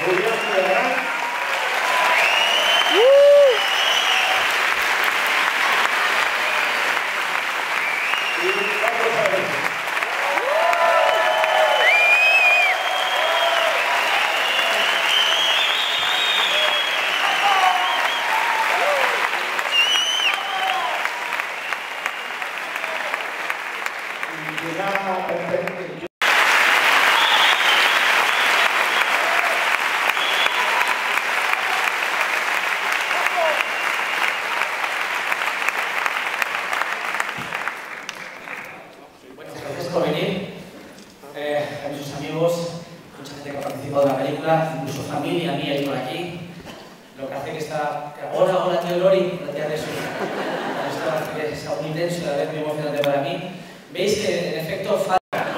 Por venir, a mis amigos, mucha gente que ha participado en la película, incluso familia mía y por aquí, lo que hace que está... Hola, tío Lori, la tía de eso. Esto hace que sea muy intenso y a la vez muy emocionante para mí. Veis que en efecto falta,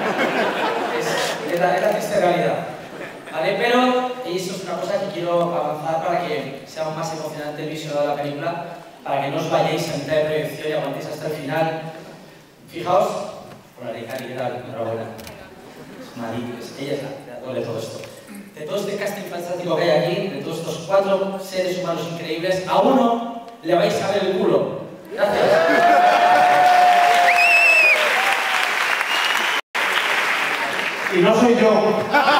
es la triste realidad, ¿vale? Pero, y eso es una cosa que quiero avanzar para que sea aún más emocionante el visual de la película, para que no os vayáis a mitad de proyección y aguantéis hasta el final. Fijaos, hola Cari, ¿qué tal? Enhorabuena. Marí, ella es la creadora de todo esto. De todo este casting fantástico que hay aquí, de todos estos 4 seres humanos increíbles, a uno le vais a ver el culo. Gracias. Y no soy yo.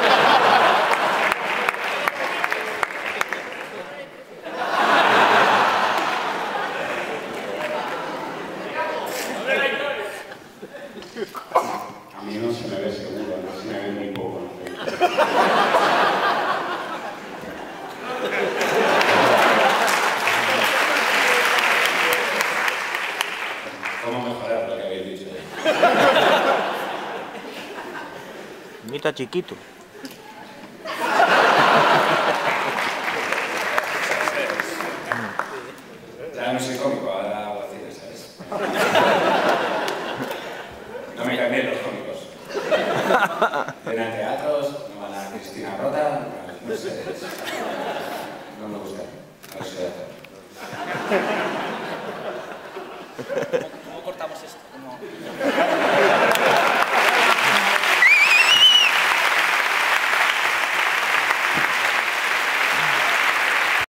A mí no se me ve seguro, no se me ve muy poco. ¿Cómo mejorar lo que habéis dicho? Mita chiquito. Ya no soy cómico, ahora hago cine, ¿sabes? No me cambié los cómicos. Eran teatros, no van a Cristina Rota, no sé. No me gusta. No sé hacer.